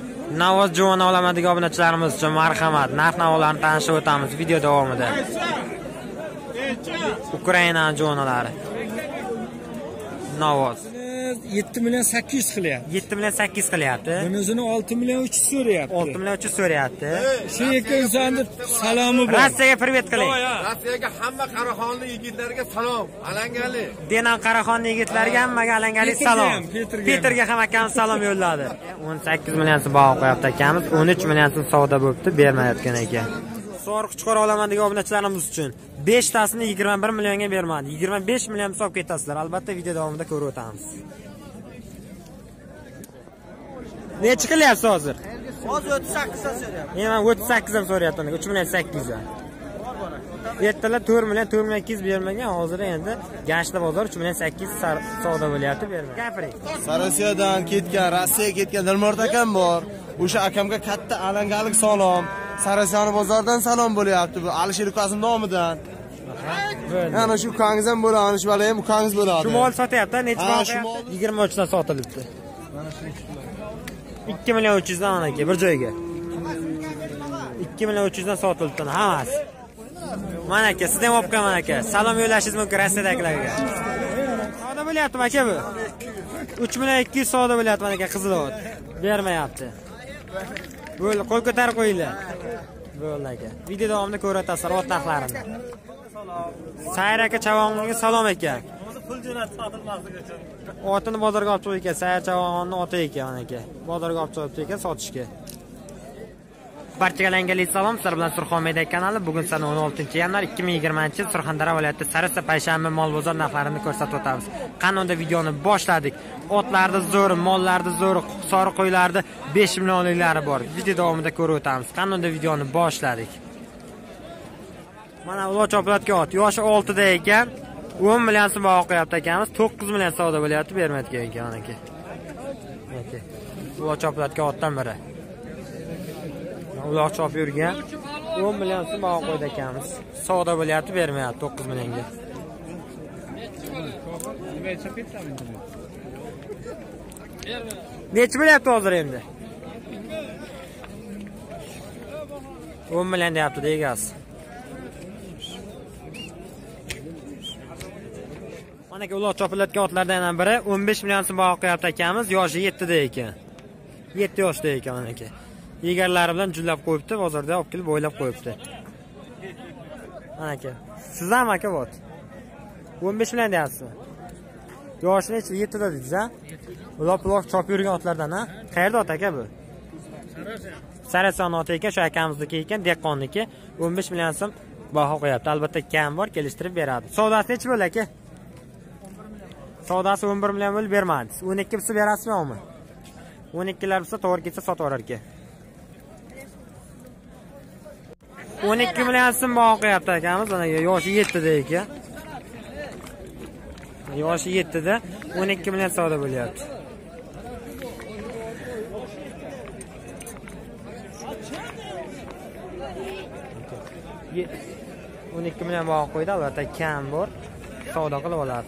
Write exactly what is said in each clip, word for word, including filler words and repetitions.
Navoz juvoni olaman degan obunachilarimiz uchun marhamat, narx-navolarni tanishib o'tamiz video davomida. Ukraina juvonlari. Navoz yetti million sakkiz yuz qilyapti. yetti million sakkiz yuz qilyapti. Bunisini olti million uch yuz so'rayapti. olti million uch yuz so'rayapti. Shu ikki insonni salomi bor. Rossiyaga privet qiling. Rossiyaga hamma Qaraxonli yigitlarga salom. Alangali. Denan Qaraxonli yigitlarga hammaga alangali salom. Peterga ham akamiz salom yo'lladi. o'n sakkiz million so'm baho qo'yapti akamiz, o'n uch million so'm savdo bo'libdi, bermayotgan ekan. Soriq chiqara olaman degan obunachilarimiz uchun besh tasini yigirma bir millionga bermadi. yigirma besh million so'm olib ketasizlar. Albatta video davomida ko'rib o'tamiz. Necha qilyapsiz hozir? Hozir o'ttiz sakkiz dan so'rayapman. Men o'ttiz sakkiz dan so'rayapman. uch million sakkiz yuz. Ertalar to'rt million to'rt million ikki yuz bermagan, hozir endi Gashta bozor uch million sakkiz yuz savdo bo'lyapti, bermagan. Gapiring. Rossiyadan ketgan, Rossiyaga ketgan Dilmurod akam bor. O'sha akamga katta alangalik salom. Sarasiyani bozordan salom bo'lyapti. Bu Alisher ukasining nomidan. Ana shu ukangiz ham bo'ladi, shu bola ham ukangiz bo'ladi. Shu mol sotyapti, necha mol? yigirma uch dan sotilibdi. ikki million uch yuz dan mana aka bir joyga. ikki million uch yuz dan sotilibdi hammasi. Mana aka, sizdan olib qolman aka. Salom yo'lashingiz mumkin Rossiyadagilarga. Savdo bo'lyaptimi aka bu? uch million ikki yuz savdo bo'lyapti mana aka Qizilot. Bermayapti. Bo'ldi, qo'l ko'tarib qo'yinglar. Bo'ldi aka. Video davomida ko'ratasizlar ot narxlarini. Sayr aka Chavonga salom aka. Pul jo'natib sotilmasligi uchun. Otini bozorga olib chiqib ekan, Sayr Chavonning oti ekan mana aka. Bozorga olib chiqib ekan sotishga. Barchaga alangali salom, sizlar bilan Surxon Media kanali. Bugun sana o'n oltinchi yanvar ikki ming yigirmanchi yil Surxondaryo viloyati Sarasa payshanba mol bozor narxlarini ko'rsatib o'tamiz. Qanunda videoni boshladik. Otlarda zo'r, mollarda zo'r, soriq qo'ylarda besh millionliklari bor. Video davomida ko'rib o'tamiz. Qanunda videoni boshladik. Mana ular chopilayotgan ot, yoshi oltida ekan, o'n million so'm baho qo'yapti akamiz, to'qqiz million savdo bo'lyapti, bermayotgan ekan aka. Aka. Ular chopilayotgan otdan biri. Ular chopib yurgan o'n million so'm baho qo'ydi akamiz. Savdo bo'lyapti, bermayapti to'qqiz millionga. Necha bo'lyapti hozir endi? o'n million deyapti egasi. Mana aka ular chopilayotgan otlardan yana biri o'n besh million so'm baho qo'yapti akamiz, yoshi yettida ekan. yetti yoshda ekan mana aka. Egarlari bilan jullab qo'yibdi, bozorda olib kelib bo'ylab qo'yibdi. Mana aka. Siz ham aka bot. o'n besh million deyapsiz. Yoshi necha? yettida deysiz, ha? Ular buloq chopib yurgan otlardan, ha? Qayerda ot aka bu? Sarason oti ekan, shu akamizniki ekan, dehqonniki. o'n besh million so'm baho qo'yapti. Albatta kam bor, kelishtirib beradi. Savdosi necha bo'l aka? Savdosi o'n bir million bo'l bermadingiz. o'n ikki bo'lsa berasizmi? o'n ikkilar bo'lsa to'g'ri ketsa sotib olar ekan. o'n ikki million so'm baho qo'yapti akamiz, mana yoshi yettida ekan. Yoshi yettida o'n ikki million savdo bo'lyapti. o'n ikki million baho qo'ydi, albatta kam bor. Savdo qilib oladi.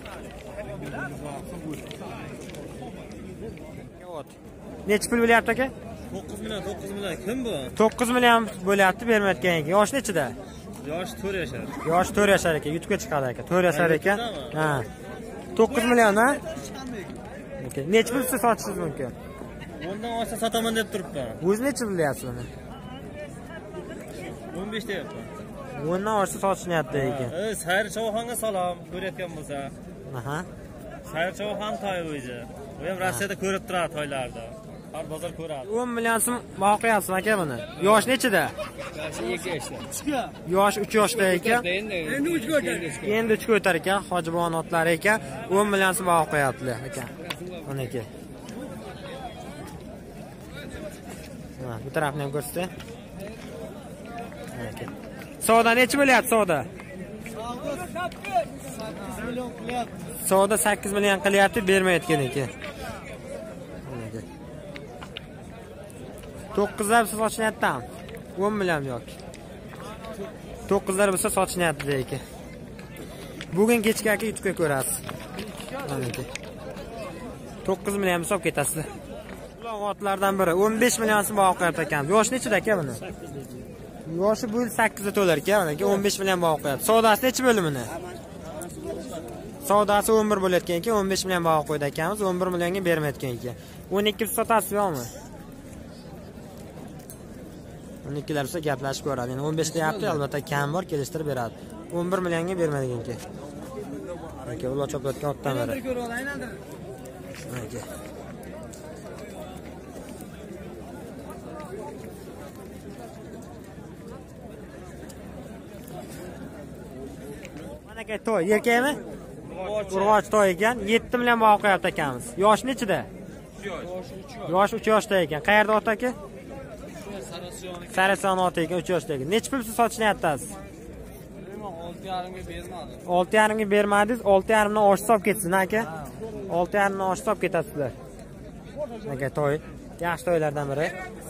Necha pul bo'lyapti aka? to'qqiz million, to'qqiz million. Kim bu? to'qqiz million bo'lyapti, bermayotgan ekan. Yoshi nechida? Yoshi to'rt yashar. Yoshi to'rt yashar ekan, YouTube'ga chiqadi aka. to'rt yashar ekan. Ha. to'qqiz million, ha? Okay. Necha pulsa sotishingiz mumkin? O'ndan oshsa sotaman deb turibman. O'zi necha bilyapsiz buni? o'n besh deyapman. o'ndan oshsa sotishyapti ekan. Ey, Sayr Chavonga salom, ko'rayotgan bo'lsa. Aha. Sayr Chavon to'y o'zi. U ham Rossiyada ko'rib turadi to'ylarda. Har bozor ko'radi. o'n million so'm baho qo'yapsizmi aka buni? Yosh nechida? Yoshi ikki yoshda. Yosh uch yoshda ekan. Endi uch yoshda. Endi uch ko'tar ekan, Hojibon otlari ekan. o'n million so'm baho qo'yaptilar ekan. Mana aka. Ha, bu tarafni ham ko'rsatdi. Mana aka. Savdo necha bo'lyapti savdo? Savdo sakkiz million qilyapti, bermayotgan ekan. to'qqizlar bo'lsa sochinyapti ham. o'n million yoki. to'qqizlar bo'lsa sochinyapti ekan. Bugun kechga aka YouTube'ga ko'rasiz. Mana aka. to'qqiz million bo'lsa olib ketasizlar. otlardan biri o'n besh million so'm baho qo'yapti akamiz. Yoshi nechida aka buni? Yoshi bu yil sakkizda to'lar ekan, mana aka o'n besh million baho qo'yapti. Savdosi nechi bo'limini? Savdosi o'n bir bo'layotgan ekan, o'n besh million baho qo'ydi akamiz, o'n bir millionga bermayotgan ekan. o'n ikki sotasizmi? o'n ikkilar esa gaplashib ko'radi. Endi o'n besh deyapti, albatta kam bor, kelishtirib beradi. o'n bir millionga bermaydigan ekan. Aka ular chopayotgan otdan biri. Aka. Mana aka to'y, erkakmi? Urg'och to'y ekan, yetti million baho qo'yapti akamiz. Yoshi nechida? Yoshi uch yoshda ekan. Qayerda ot aka? Sarason ot ekan, uch yoshda ekan. Necha pulsiz sotishni olti yarimga bermadim. olti yarimga bermadingiz, olti yarimdan oshib olib ketsin aka. olti yarimdan oshib olib ketasizlar. Aka to'y, yaxshi to'ylardan biri.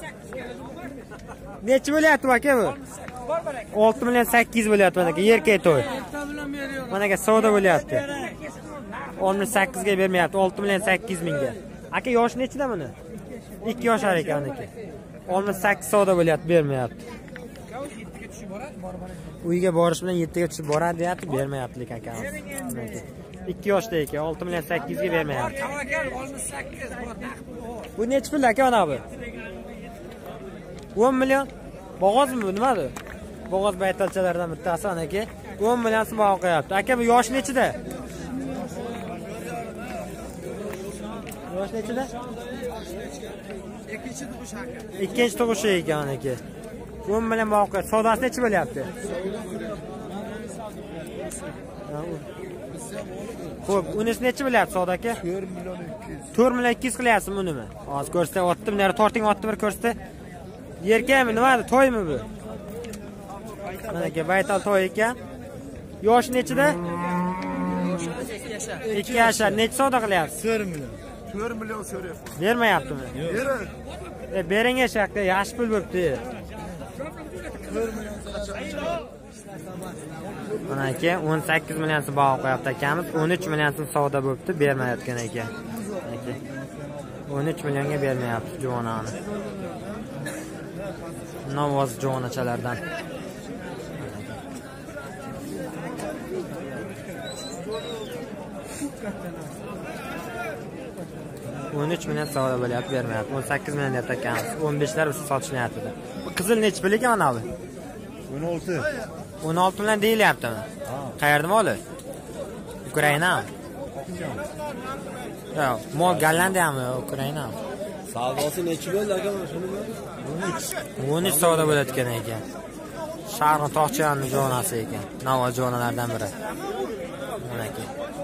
Necha bo'lyapti aka bu? olti million sakkiz bo'lyapti mana aka, erkak to'y. Mana aka savdo bo'lyapti. o'n sakkiz ga bermayapti, olti million sakkiz mingga. Aka yoshi nechida buni? ikki yoshar ekan aka. o'n sakkiz savdo bo'lyapti, bermayapti. Uyga borish bilan yettiga tushib boradi deyapti, bermayapti lekin akamiz. ikki yoshda ekan, olti million sakkiz ga bermayapti. Bu necha pul aka mana bu? o'n million. Bo'g'ozmi bu, nimadir? Bo'g'oz baytalchalardan bittasi ana aka. o'n million so'm baho qo'yapti. Aka bu yoshi nechida? Yoshi nechida? Ikkinchi tug'ish aka. Ikkinchi tug'ish ekan aka. o'n million baho qo'yapti. Savdosi necha bo'lyapti? Xo'p, unisi necha bo'lyapti savdo aka? to'rt million ikki yuz qilyapsizmi unimi? Hozir ko'rsatib otdim, nari torting otdi bir ko'rsatdi. Yerkami, nimadi? To'ymi bu? Mana aka baytal to'y ekan. Yoshi nechida? ikki yashar. Necha savdo qilyapsiz? to'rt million. to'rt million so'rayapman. Bermayaptimi? Berar. E, bering eshakda, yaxshi pul bo'pti. Mana aka o'n sakkiz million so'm baho qo'yapti akamiz, o'n uch million so'm savdo bo'pti, bermayotgan ekan. Aka o'n uch millionga bermayapti juvonani. Navoz juvonachalardan. o'n uch million savdo bo'lyapti, bermayapti. o'n sakkiz million deb takamiz. o'n beshlar biz sotishyapti. Bu qizil nech pul ekan mana bu? o'n olti. o'n olti million deyilyaptimi? Qayerda moli? Ukrainami? Yo'q, mol Gollandiyami, Ukrainami? Savdosi nechi bo'ldi aka shuni? o'n uch savdo bo'layotgan ekan. Sharqi Toqchiyanning jonasi ekan. Navoiy jonalardan biri. Mana aka.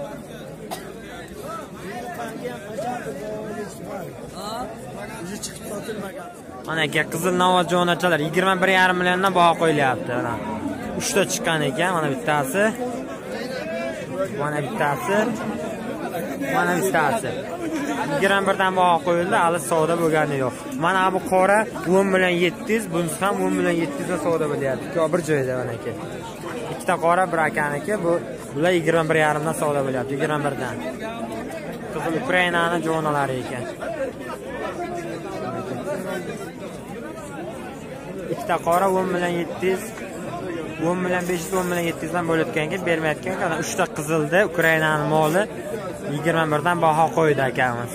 Mana aka qizil Navoiy jonachalar yigirma bir yarim milliondan baho qo'yilyapti. Mana uchta chiqqan ekan, mana bittasi. Mana bittasi. Mana bittasi. yigirma bir dan baho qo'yildi, hali savdo bo'lgani yo'q. Mana bu qora o'n million yetti yuz, bunisi ham o'n million yetti yuz ga savdo bo'lyapti. Ikki bir joyda mana aka. Ikkita qora, bir akaniki, bu bular yigirma bir yarim dan savdo bo'lyapti, yigirma bir dan. Qizil Ukrainaning jonalari ekan. Ikkita qora o'n million yetti yuz, o'n million besh yuz, o'n million yetti yuz dan bo'layotganga bermayotgan ekan. uchta qizilda Ukrainaning moli yigirma bir dan baho qo'ydi akamiz.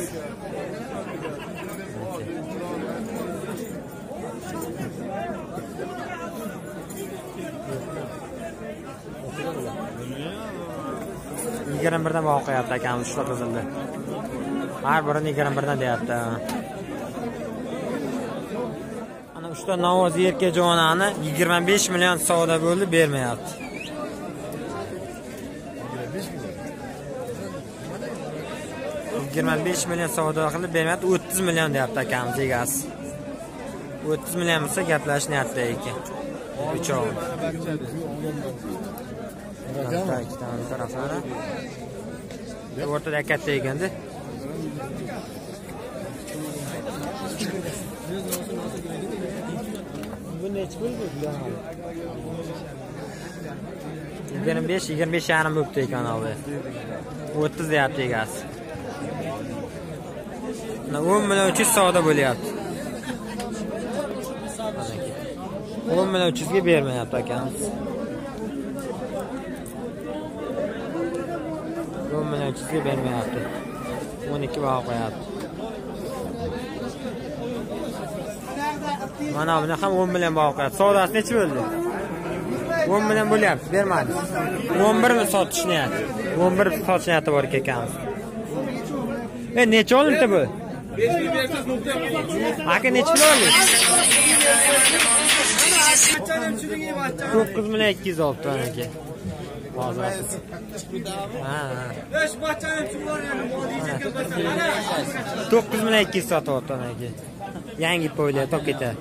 yigirma bir dan baho qo'yapti akamiz uchta qizilda. Har birini yigirma bir dan deyapti. Ana uchta Navoiy erkak jonani yigirma besh million savdo bo'ldi, bermayapti. yigirma besh million savdo qilib bermayapti, o'ttiz million deyapti akamiz egasi. o'ttiz million bo'lsa gaplashinyapti ekan. Uchoq. Ikki taraflari. O'rtada katta ekanda. Bu necha pul bu? yigirma besh, yigirma besh yarim bo'pti ekan abi. o'ttiz deyapti egasi. o'n million uch yuz savdo bo'lyapti. o'n million uch yuz ga bermayapti akamiz. o'n million uch yuz ga bermayapti. o'n ikki baho qo'yapti. Mana buni ham o'n million baho qo'yapti. Savdosi necha bo'ldi? o'n million bo'lyapti, bermadi. o'n bir ming sotish niyati. o'n bir sotish niyati bor ekan. E necha olibdi bu? Aka necha pul oldi? to'qqiz million ikki yuz olibdi aka. Hozir. Ha. to'qqiz million ikki yuz sotyapti aka. Yangi poylar top ketadi.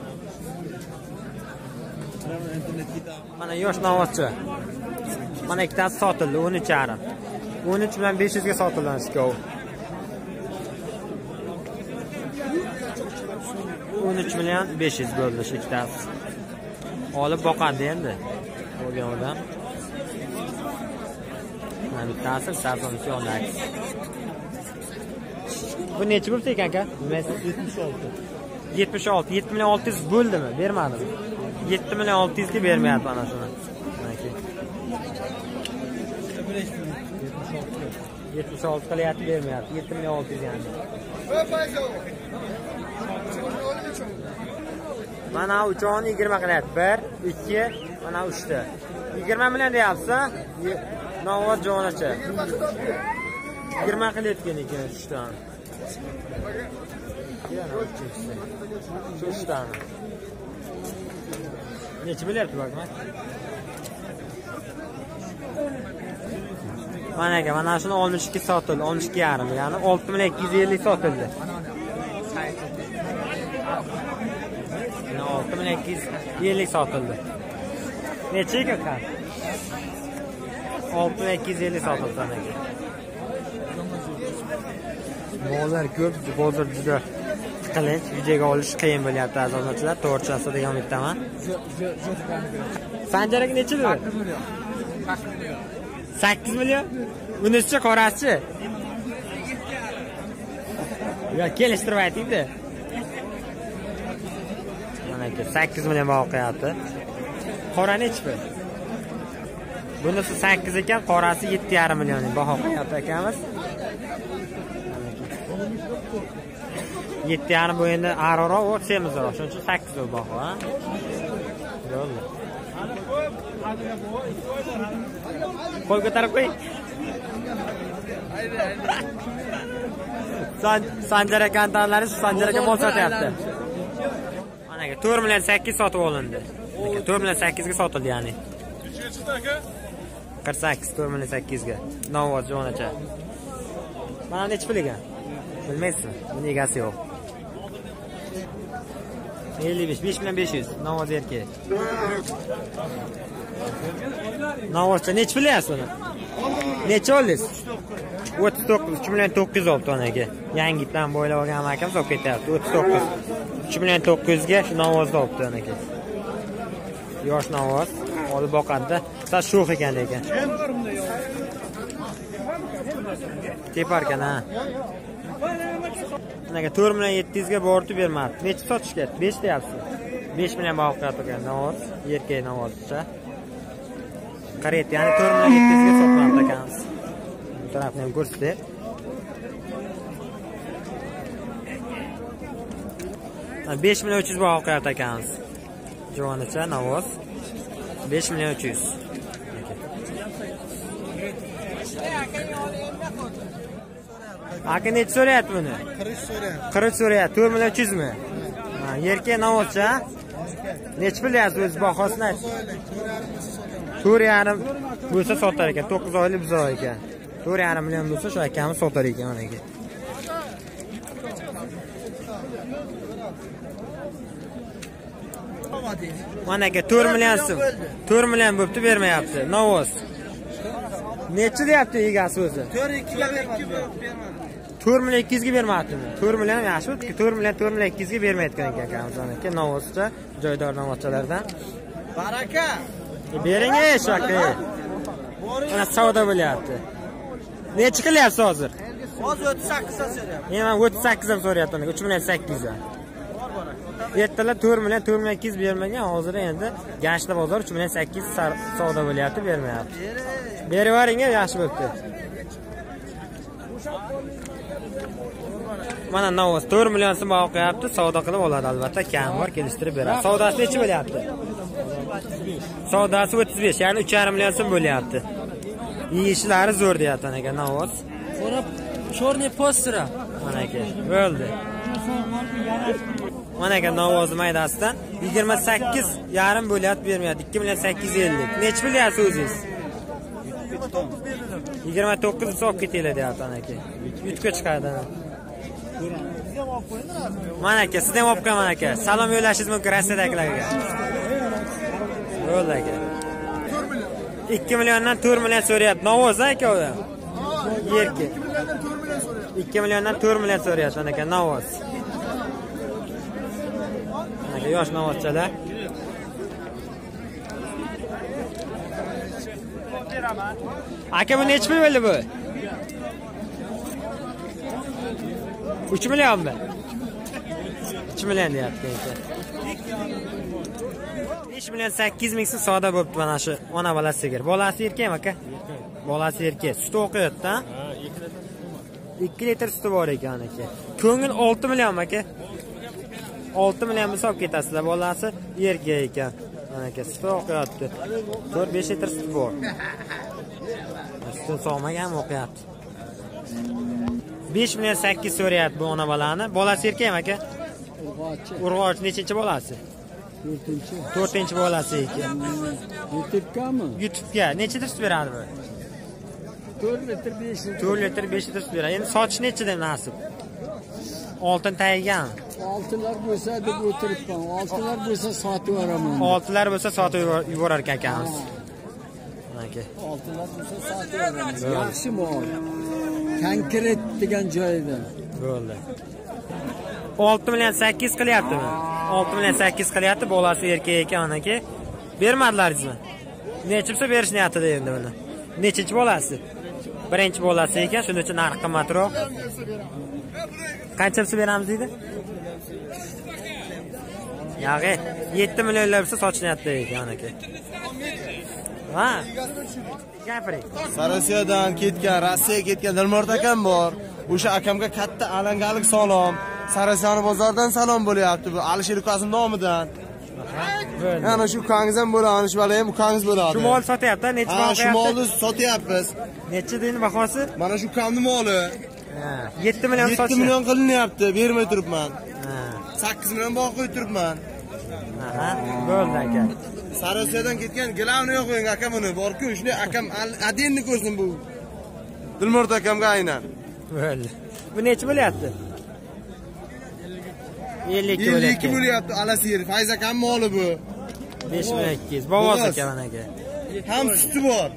Mana yosh novozchi. Mana ikkitasi sotildi o'n uch yarim. o'n uch million besh yuz ga sotilgan skov. o'n uch million besh yuz bo'ldi shu ikkitasi. Olib boqadi endi. Bo'lgan odam. Mana bittasi savdosi yo'lak. Bu necha bo'lsa ekan aka? yetmish olti. yetmish olti, yetti million olti yuz bo'ldimi? Bermadimi? yetti million olti yuz ga bermayapti mana shuni. yetmish olti qilyapti, bermayapti. yetti million olti yuz yani. Mana uchoni yigirma qilyapti. bir, ikki, mana uchta. yigirma million deyapsa, Navoz jonacha. yigirma qilayotgan ekan uchdan. uchdan. Necha bo'lyapti bakma? Mana aka, mana shuni oltmish ikki sotildi, oltmish ikki yarim, ya'ni olti million ikki yuz ellik sotildi. olti million ikki yuz ellik sotildi. Necha ekan? olti million ikki yuz ellik sotildi aka. Bozor ko'p, bozor juda qilinch, videoga olish qiyin bo'lyapti azizlar. To'g'richasi degan umiddaman. Sanjarak necha bo'ldi? sakkiz million. Bunisi qorasi. Ya kelishtirib ayting-da. Mana aka sakkiz million baho qo'yapti. Qora nechi bu? Bunisi sakkiz ekan, qorasi yetti yarim million baho qo'yapti akamiz. yetti yarim bu endi aroqroq, u semizroq. Shuning uchun sakkiz bu baho, ha? Bo'ldi. Qo'l ko'tarib qo'y. San Sanjar akantalari Sanjar aka mol sotyapti. Mana aka to'rt million sakkiz sotib olindi. Aka to'rt million sakkiz ga sotildi ya'ni. Necha chiqdi aka? qirq sakkiz, to'rt million sakkiz ga. Navoz jonacha. Mana necha pul ekan? Bilmaysizmi? Buni egasi yo'q. ellik besh, besh million besh yuz. Navoz erkak. Navozcha necha pilyapsiz uni? Necha oldingiz? o'ttiz to'qqiz, uch million to'qqiz yuz olti onaga. Yangitdan bo'ylab olgan akam olib ketyapti. o'ttiz to'qqiz, uch million to'qqiz yuz ga shu Navozni olibdi onaga. Yosh Navoz olib boqadi-da. Sal sho'x ekan lekin. Teparkan ha. Anaga to'rt million yetti yuz ga borib bermabdi. Necha sotishga? besh deyapsiz. besh million baho qo'yib turgan Navoz, erkak Navozcha. Qaret, ya'ni to'rt million yetti yuz ga sotmoqda ekanmiz. Bu tarafni ham ko'rsatdi. besh million uch yuz baho qo'yapti ekanmiz. Javonacha Navoz besh million uch yuz. Aka necha so'rayapti buni? qirq so'rayapti. qirq so'rayapti. to'rt million uch yuz mi? Ha, yerga Navozcha. Necha bilyapsiz o'z bahosini ayt. to'rt yarim bo'lsa sotar ekan. to'qqiz oylik buzoq ekan. to'rt yarim million bo'lsa shu akamiz sotar ekan mana aka. Mana aka to'rt million so'm. to'rt million bo'pti, bermayapti. Navoz. Necha deyapti egasi o'zi? to'rt ikki ga bermadi. to'rt million ikki yuz ga bermadimi? to'rt million yaxshi o'tdi. to'rt million to'rt million ikki yuz ga bermayotgan ekan akamiz aka. Navozcha, joydor Navozchalardan. Baraka. Bering ey shu aka. Mana savdo bo'lyapti. Necha qilyapsiz hozir? Hozir o'ttiz sakkizdan so'rayapman. Endi men o'ttiz sakkiz ham so'rayapman. uch million sakkiz yuz. Ertalar to'rt million to'rt million ikki yuz bermagan, hozir endi Gashli bozor uch million sakkiz yuz savdo bo'lyapti, bermayapti. Berib yuboring-a, yaxshi bo'pti. Mana Navos to'rt million so'm baho qo'yapti, savdo qilib oladi albatta, kam bor, kelishtirib beradi. Savdosi necha bo'lyapti? Savdosi o'ttiz besh, ya'ni uch yarim million so'm bo'lyapti. Yeyishlari zo'r deyapti aka Navos. So'rab chorniy postira. Mana aka, bo'ldi. Mana aka Navos maydasidan yigirma sakkiz yarim bo'lyapti, bermayapti. ikki million sakkiz yuz ellik. Nech bilyapsiz o'zingiz? yigirma to'qqiz so'm ketinglar deyapti aka. yutga chiqadi. Mana aka, sizdan olib qo'yaman aka. Salom yo'lashingiz mumkin Rossiyadagilarga. Bo'ldi aka. ikki milliondan to'rt million so'rayapti. Navos aka u. Yerki. ikki milliondan to'rt million so'rayapti aka Navos. Aka yosh Navoschalar. Aka bu necha pul bo'ldi bu? uch millionmi? uch million deyapti aka. besh million sakkiz ming so'm savdo bo'pti mana shu ona bola sigir. Bolasi erkakmi aka? Bolasi erkak. Sut o'qiyapti, ha? ikki litr suti bor ekan aka. Ko'ngil olti millionmi aka? olti million hisob ketasizlar. Bolasi erkak ekan. Mana aka sut o'qiyapti. to'rt besh litr sut bor. Sut sog'magan o'qiyapti. besh million sakkiz so'rayapti bu ona bolani. Bolasi erkakmi aka? Urg'ochi. Urg'ochi nechinchi bolasi? to'rtinchi. to'rtinchi bolasi ekan. YouTube'gami? YouTube'ga necha litr sut beradi bu? to'rt litr besh litr. to'rt litr besh litr sut beradi. Endi sotish nechidan nasib? Oltin tayigan. Oltilar bo'lsa deb o'tiribman. Oltilar bo'lsa sotib yuboraman. Oltilar bo'lsa sotib yuborar akamiz. Aka. Oltilar bo'lsa sotib yuboraman. Yaxshi mol. Konkret degan joyida. Bo'ldi. olti million sakkiz qilyaptimi? olti million sakkiz qilyapti, bolasi erkak ekan aka. Bermadilaringizmi? Necha bo'lsa berish niyatida endi buni. Nechinchi bolasi? Birinchi bolasi ekan, shuning uchun narx qimmatroq. Qancha bo'lsa beramiz deydi? Yog'i yetti millionlab bo'lsa sochinayapti ekan aka. Ha? Gapiring. Sarosiyodan ketgan, Rossiyaga ketgan Dilmurod akam bor. O'sha akamga katta alangalik salom. Sarosiyon bozordan salom bo'lyapti. Bu Alisher ukasining nomidan. Bo'ldi. Ana shu ukangiz ham bo'ladi, shu bola ham ukangiz bo'ladi. Shu mol sotyapti, necha Ha, baho shu molni qo'yapti? sotyapmiz. Necha deydi bahosi? Mana shu ukamning moli. Ha, yetti million yetti sotish. million qilinyapti, bermay turibman. Ha. sakkiz million baho qo'yib turibman. Aha, bo'ldi aka. Sarosiyodan ketgan gilamni yo'q qo'ying akam uni. Bor-ku, shunday akam adenni ko'rsin bu. Dilmurod akamga aynan. Bo'ldi. Bu necha bo'lyapti? ellik ikki bo'lyapti Alasir. Fayz akam moli bu. besh million ikki yuz. Bovoz aka mana aka. Ham suti bor.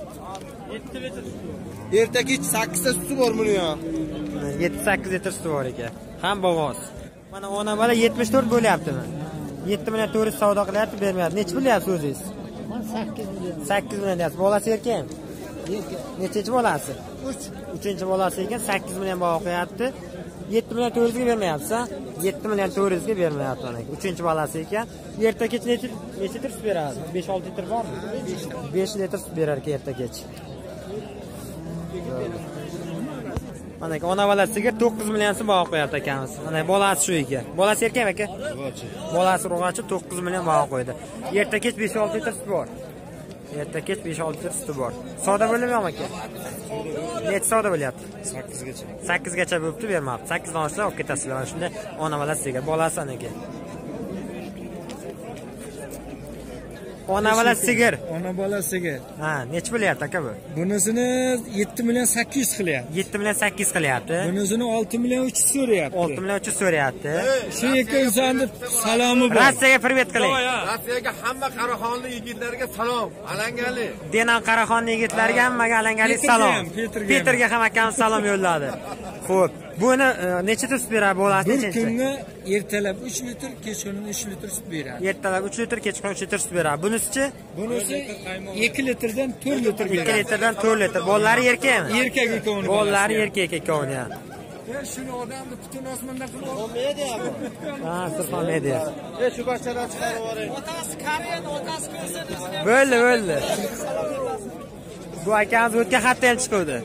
Erta kech sakkiz ta suti bor buni ham. yetti sakkiz litr suti bor ekan. Ham bovoz. Mana ona bola yetmish to'rt bo'lyaptimi? yetti million to'rt yuz savdo qilyapti, bermayapti. Necha bo'lyapti o'zingiz? Men sakkiz million. sakkiz million deyapsiz. Bolasi erkakmi? Erkak. Nechinchi bolasi? uch. uchinchi bolasi ekan, sakkiz million baho qo'yapti. yetti million to'rt yuz ga bermayapsiz, ha? yetti million to'rt yuz ga bermayapti mana. uchinchi bolasi ekan. Erta kech necha necha litr sut beradi? besh olti litr bormi? besh litr sut berar ekan erta kech. Mana ona bolasiga to'qqiz million so'm baho qo'yapti akamiz. Mana bolasi shu ekan. Bolasi erkakmi aka? Urg'ochi. Bolasi urg'ochi to'qqiz million baho qo'ydi. Erta kech besh olti litr sut bor. Erta kech besh olti litr suti bor. Savdo bo'lyapmi aka? Necha savdo bo'lyapti? sakkiz gacha. sakkiz gacha bo'pti, bermabdi. sakkiz dan oshsa olib ketasizlar. Mana shunda ona bolasiga, bolasi aka. Ona bola sigir. Ona bola sigir. Ha, necha bo'lyapti aka bu? Bunisini yetti million sakkiz yuz qilyapti. yetti million sakkiz yuz qilyapti. Bunisini olti million uch yuz so'rayapti. olti million uch yuz so'rayapti. Shu ikki insonni salomi bor. Rossiyaga privet qiling. Rossiyaga hamma Qaraxonli yigitlarga salom. Alangali. Denon Qaraxon yigitlariga hammaga alangali Peterga salom. ham, Peterga ham. Peterga ham akamiz salom yo'lladi. Xo'p. Buni necha litr sut beradi bo'lasi? Bir kunga ertalab uch litr, kechqurun uch litr sut beradi. Ertalab uch litr, kechqurun uch litr sut beradi. Bunisi-chi? Bunisi ikki litrdan to'rt litr beradi. ikki litrdan to'rt litr. Bolalari erkakmi? Erkak ekovini. Bolalari erkak ekovini. Ben shuni odamni butun osmonda qilib Ha, Surxon media. E shu bachchalar chiqarib yuboring. otasi Koreyan, otasi ko'rsatdi. Bo'ldi, bo'ldi. Bu akamiz o'tgan hafta ham chiqdi.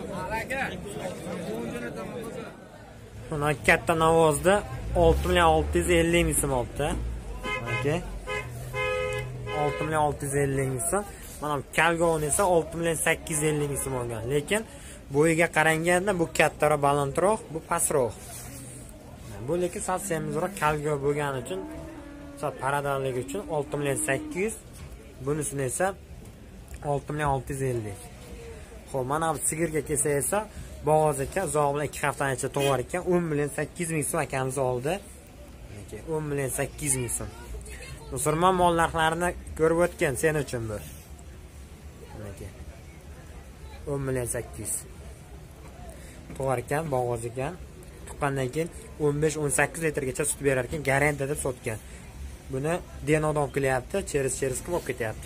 Mana katta navozda olti million olti yuz ellik ming so'm olibdi. Okay. olti million olti yuz ellik ming so'm. Mana Kalgovon esa olti million sakkiz yuz ellik ming so'm olgan. Lekin bo'yiga qaraganda bu kattaroq, balandroq, bu pastroq. Bu lekin sal semizroq Kalgo bo'lgani uchun, sal paradorligi uchun olti million sakkiz yuz, bunisini esa olti million olti yuz ellik. Xo'p, mana bu sigirga kelsa esa Bo'g'oz aka uzoq bilan ikki haftadan ichida tug'ar ekan, o'n million sakkiz yuz ming so'm akamiz oldi. o'n million sakkiz yuz ming so'm. Musulmon mol narxlarini ko'rib o'tgan sen uchun bu. o'n million sakkiz yuz. Tug'ar ekan, Bo'g'oz ekan. Tuqqandan keyin o'n besh o'n sakkiz litrgacha sut berar ekan, garantiya deb sotgan. Buni Denodan olib kelyapti, cheris-cheris qilib olib ketyapti.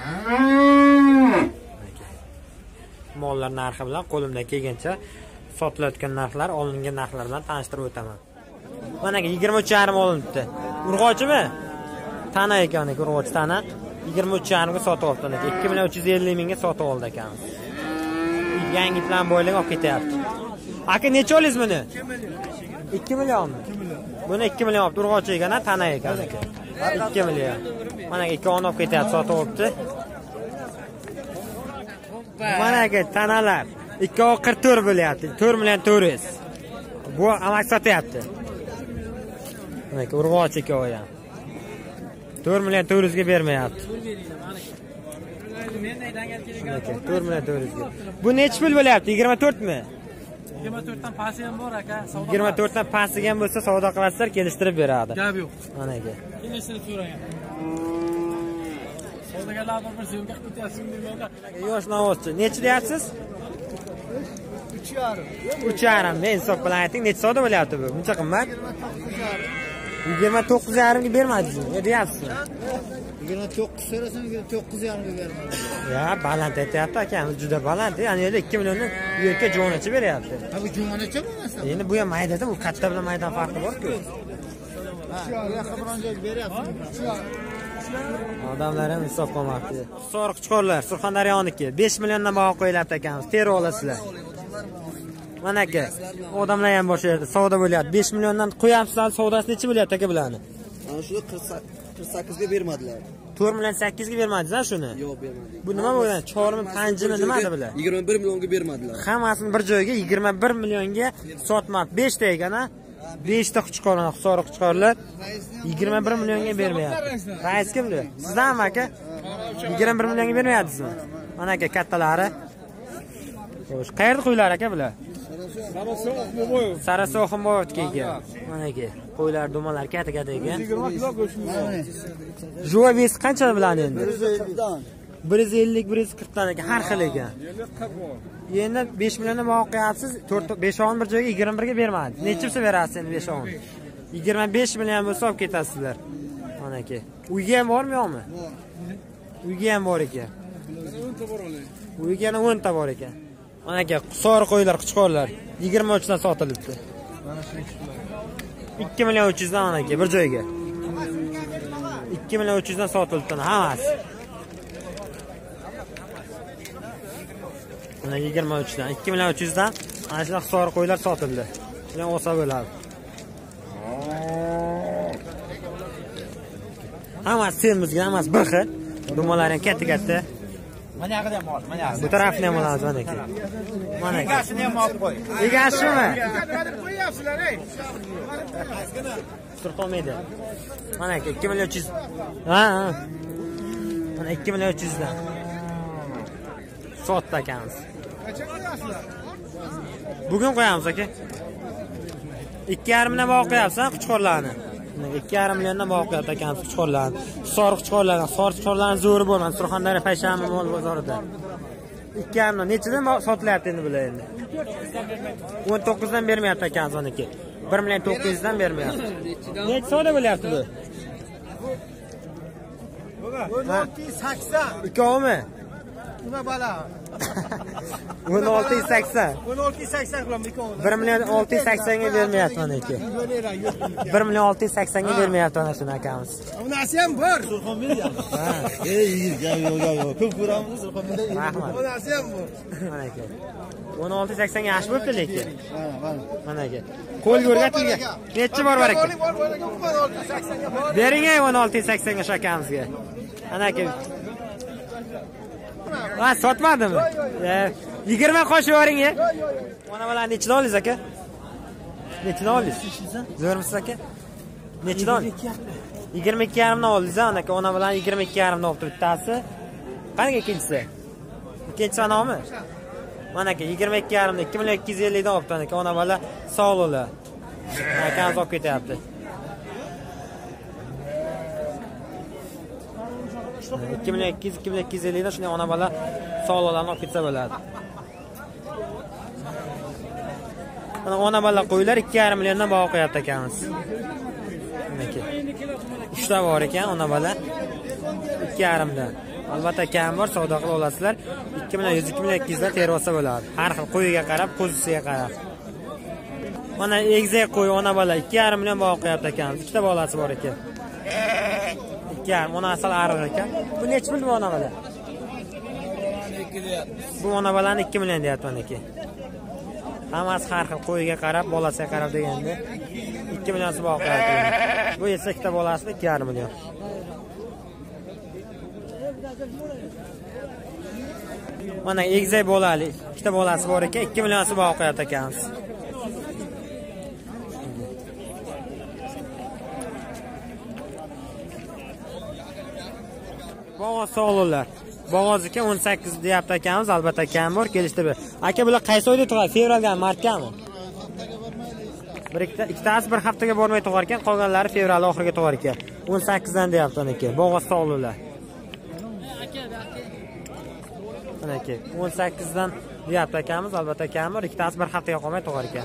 Mollar narxi bilan qo'limdan kelgancha sotilayotgan narxlar, olingan narxlar bilan tanishtirib o'taman. Mana yigirma uch yarim olinibdi. Urg'ochimi? Tana ekan, urg'och tana. yigirma uch yarim ga sotib olibdi. ikki million uch yuz ellik mingga sotib oldi ekanmiz. Yangi plan bo'ylab olib ketyapti. Aka necha olingiz buni? ikki millionmi? Buni ikki million olib urg'och ekan, tana ekan. ikki million. Mana ikki on olib ketyapti, sotib olibdi. Mana aka tanalar ikki qirq to'rt bo'lyapti. to'rt million to'rt yuz. Bu amak sotyapti. Mana urg'och ikkovi ham. to'rt million to'rt yuz ga bermayapti. to'rt million to'rt yuz ga. Bu necha pul bo'lyapti? yigirma to'rt mi? yigirma to'rt dan pasti ham bor aka. yigirma to'rt dan pasti ham bo'lsa savdo qilasizlar, kelishtirib beradi. Gap yo'q. Mana aka. Kelishtirib so'rang. Savdogarlar bir so'mga qilib ketyapsiz deyaplar. Yosh navozchi. Necha deyapsiz? uch yarim. uch yarim. Men hisob bilan ayting, necha savdo bo'lyapti bu? Buncha qimmat? yigirma to'qqiz yarim ga bermadingizmi? Ne deyapsiz? yigirma to'qqiz so'rasam to'qqiz yarim ga bermadi. Ya, baland aytyapti akamiz, juda baland. Ya'ni yerda ikki millionni bu yerga jo'nacha beryapti. Ha bu jo'nacha bo'lmasa? Endi bu ham maydada, bu katta bilan maydan farqi bor-ku. Ha, bu yoqqa biron joy beryapsiz. Odamlar ham hisob qilmoqda. Soriq chiqorlar, Surxondaryoniki besh milliondan baho qo'yiladi akamiz. Teri olasizlar. Mana aka, odamlar ham boshlayapti. Savdo bo'lyapti. besh milliondan qo'yamsizlar, savdosi necha bo'lyapti aka bularni? Ana shuni qirq sakkiz ga bermadilar. to'rt million sakkiz ga bermadingizlar shuni? Yo'q, bermadik. Bu nima bo'lgan? Chormi, panjimi nima edi bular? yigirma bir millionga bermadilar. Hammasini bir joyga yigirma bir millionga sotmabdi. besh ta ekan-a? besh ta xuchqorlar, soriq xuchqorlar yigirma bir millionga bermayapti. Rais kimdi? Sizdanmi aka? yigirma bir millionga bermayapsizmi? Mana aka kattalari. Xo'sh, qayerda qo'ylar aka bular? Sarasoq Ximboyevga ekan. Mana aka, qo'ylar, dumalar katta-katta ekan. yigirma kilo go'sht. Jo'va besi qancha biladi endi? bir yuz ellik bir yuz qirq dan ekan, har xil ekan. Endi besh milliondan baho qo'yapsiz, besh on bir joyga yigirma bir ga bermadi. Nechisi berasiz endi besh on? yigirma besh million bo'lsa olib ketasizlar. Mana aka. Uyga ham bormi yo'qmi? Uyga ham bor ekan. o'n ta bor oling. Uyga yana o'n ta bor ekan. Mana aka, soriq qo'ylar, qichqorlar yigirma uch dan sotilibdi. ikki million uch yuz dan mana aka bir joyga. ikki million uch yuz dan sotilibdi hammasi. Mana yigirma uch dan, ikki million uch yuz dan ana shunaqa soriq qo'ylar sotildi. Shuni olsa bo'ladi. Hammasi semizga, hammasi bir xil. Dumalar ham katta-katta. Mana yoqda ham bor, mana yoqda. Bu tarafni ham olamiz mana aka. Mana aka. Egasini ham olib qo'y. Egashimi? Qo'yapsizlar, ey. Surxon media. Mana aka ikki million uch yuz. Ha, ha. Mana ikki million uch yuz dan. Sotdi akamiz. Qancha qo'yasizlar? Bugun qo'yamiz aka. ikki yarim dan baho qo'yapsan quchqorlarni. ikki yarim milliondan baho qo'yapti akamiz quchqorlarni. Soriq quchqorlarni, soriq quchqorlarni zo'ri bo'lmadi Surxondaryo Payshanba mol bozorida. ikki yarim dan nechidan sotilyapti endi bular endi? o'n to'qqizdan bermayapti akamiz oniki. bir million to'qqiz yuz dan bermayapti. Necha so'da bo'lyapti bu? o'n olti yuz sakson. Ikkovimi? Nima bala? o'n olti yuz sakson. o'n olti yuz sakson qilaman ikkovini. bir million olti yuz saksonga bermayapti oniki. bir million olti yuz saksonga bermayapti ana shuni akamiz. Bunasi ham bor. Ha. Ey, yo'q, yo'q, yo'q. Ko'p ko'ramiz, Surxondaryoda. Rahmat. Bunasi ham bor. Mana aka. o'n olti yuz saksonga yaxshi bo'pti lekin. Mana, mana. Mana aka. Qo'lga o'rgatilgan. Nechi bor bor aka? Bor, bor, o'n olti yuz saksonga bor. Bering ay o'n olti yuz saksonga shu akamizga. Ana aka. Ha, sotmadimi? yigirma qo'shib yuboring-a. Mana bular nechidan oldingiz aka? Nechidan oldingiz? Zo'rmisiz aka? Nechidan oldingiz? yigirma ikki yarim dan oldingiz ana aka. Ona bilan yigirma ikki yarim dan olibdi bittasi. Qanaqa ikkinchisi? Ikkinchisi anomi? Mana aka yigirma ikki yarim dan ikki million ikki yuz ellik dan olibdi ana aka. Ona bola sog'liqlar. Akamiz olib ketyapti. ikki million ikki yuz ikki million ikki yuz ellik dan shunday ona bola sog'liqlarni olib ketsa bo'ladi. Mana ona bola qo'ylar ikki yarim milliondan baho qo'yapti akamiz. Mana uchta bor ekan ona bola ikki yarim dan. Albatta kam bor, savdo qilib olasizlar. ikki million yuz ikki million ikki yuz dan terib olsa bo'ladi. Har xil qo'yiga qarab, qo'zisiga qarab. Mana egizak qo'y ona bola ikki yarim million baho qo'yapti akamiz. Ikkita bolasi bor ekan. ikki yarim, ona asal ariq ekan. Bu necha pul bu ona bola? Bu ona bolani ikki million deyapti meniki. Hammasi har xil qo'yiga qarab, bolasiga qarab deganda ikki million so'm baho qo'yapti. Bu esa ikkita bolasi ikki yarim million. Mana egizak bolali ikkita bolasi bor ekan, ikki million so'm baho qo'yapti akamiz. Bo'g'oz sog'liqlar. Bo'g'oz aka o'n sakkiz deyapti akamiz, albatta kam bor, kelishtirib. Aka bular qaysi oyda tug'adi? Fevralga, martgami? Bir ikkita ikkitasi bir haftaga bormay tug'ar ekan, qolganlari fevral oxiriga tug'ar ekan. o'n sakkiz dan deyapti aka. Bo'g'oz sog'liqlar. Mana aka o'n sakkiz dan deyapti akamiz, albatta kam bor, ikkitasi bir haftaga qolmay tug'ar ekan.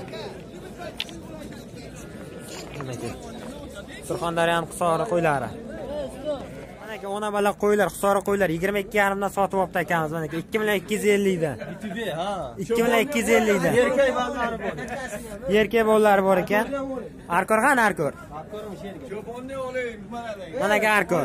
Mana aka. Surxondaryo Qusori qo'ylari. Ona bola qo'ylar, Qusori qo'ylar yigirma ikki yarim dan sotib olibdi akamiz. Mana ikki million ikki yuz ellik dan. Ha. ikki million ikki yuz ellik dan. Erkak bolalari bor. Erkak bolalari bor ekan. Arkor qani Arkor? Mana aka Arkor.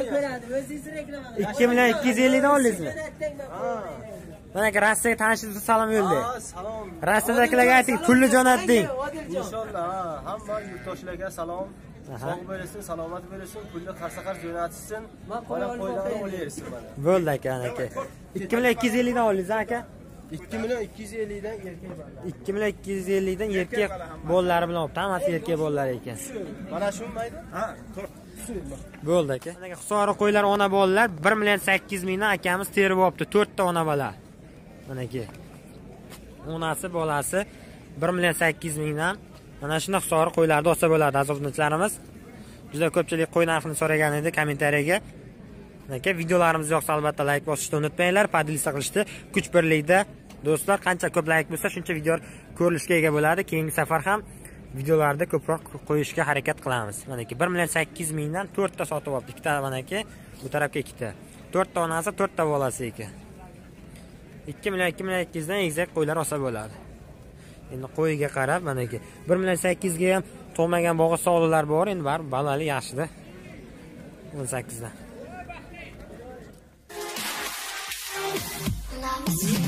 ikki million ikki yuz ellik dan oldingizmi? Mana aka Rossiyaga tanishingizni salom yo'ldi. Ha, salom. Rossiyadagilarga ayting, pulni jo'natding. Inshaalloh, hamma yurtdoshlarga salom. Sog' bo'lsin, salomat bo'lsin, pulni qarsa-qarsa jo'natsin. Mana qo'ylarni olaversin mana. Bo'ldi aka, aka. ikki million ikki yuz ellik dan oldingiz aka? ikki million ikki yuz ellik dan erkak bolalari. ikki million ikki yuz ellik dan erkak bolalari bilan olibdi. Hammasi erkak bolalari ekan. Mana shu mayda? Ha, bo'ldi aka. Mana Qusori qo'ylar ona bolalar bir million sakkiz yuz mingdan akamiz terib olibdi. to'rtta ona bola. Mana aka. Onasi bolasi bir million sakkiz yuz mingdan. Mana shunday Qusori qo'ylarda olsa bo'ladi azobchilarimiz. Juda ko'pchilik qo'y narxini so'ragan edi kommentariyaga. Aka videolarimiz yoqsa albatta like bosishni unutmanglar, podpis qilishni. Kuch birlikda do'stlar, qancha ko'p like bo'lsa, shuncha video ko'rilishga ega bo'ladi. Keyingi safar ham videolarda ko'proq qo'yishga harakat qilamiz. Mana aka bir million sakkiz yuz mingdan to'rtta sotib olibdi. Ikkita mana aka, bu tarafga ikkita. to'rtta onasi, to'rtta bolasi ekan. ikki million ikki million ikki yuz dan egizak qo'ylar olsa bo'ladi. Endi qo'yiga qarab mana aka bir million sakkiz yuz ga ham to'lmagan bo'g'iz sog'liqlar bor, endi bari balali yaxshida. o'n sakkiz dan.